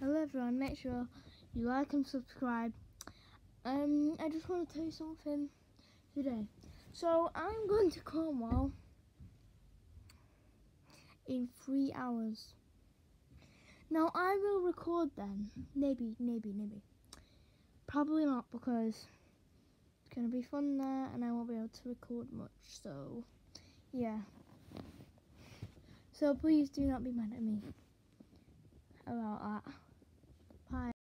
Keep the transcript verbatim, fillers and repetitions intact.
Hello everyone, make sure you like and subscribe. Um, I just want to tell you something today. So I'm going to Cornwall in three hours. Now I will record then. Maybe, maybe, maybe. Probably not, because it's going to be fun there and I won't be able to record much. So, yeah. So please do not be mad at me about that. Bye.